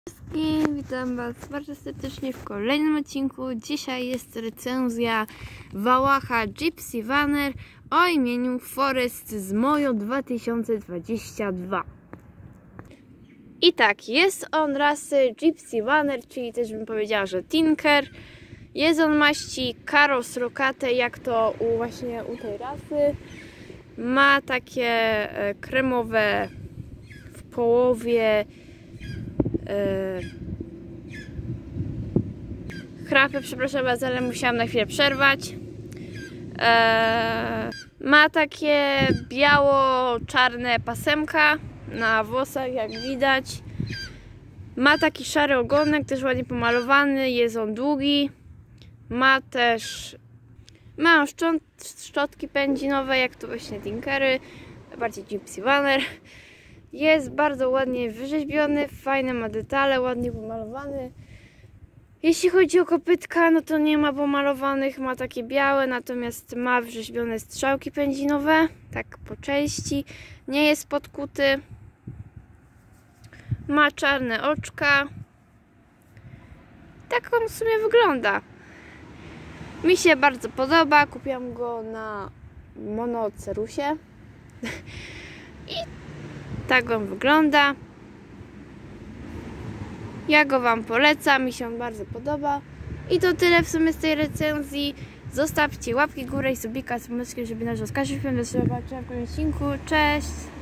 Wszystkim, witam Was bardzo serdecznie w kolejnym odcinku. Dzisiaj jest recenzja Wałacha Gypsy Vanner o imieniu Forest z Mojo 2022. I tak, jest on rasy Gypsy Vanner, czyli też bym powiedziała, że Tinker. Jest on maści Karos Rokate, jak to właśnie u tej rasy. Ma takie kremowe w połowie chrapy, przepraszam Was, ale musiałam na chwilę przerwać. Ma takie biało-czarne pasemka na włosach, jak widać. Ma taki szary ogonek, też ładnie pomalowany, jest on długi. Ma też szczotki pędzinowe, jak to właśnie Tinkery, bardziej Gypsy Vanner. Jest bardzo ładnie wyrzeźbiony, fajne ma detale, ładnie pomalowany. Jeśli chodzi o kopytka, no to nie ma pomalowanych, ma takie białe, natomiast ma wyrzeźbione strzałki pędzinowe, tak po części. Nie jest podkuty. Ma czarne oczka. Tak on w sumie wygląda. Mi się bardzo podoba, kupiłam go na Monocerusie. I tak on wygląda. Ja go Wam polecam, mi się on bardzo podoba. I to tyle w sumie z tej recenzji. Zostawcie łapki górę i subika z pomysłem, żeby nas rozkażyć. Do zobaczenia w kolejnym odcinku. Cześć!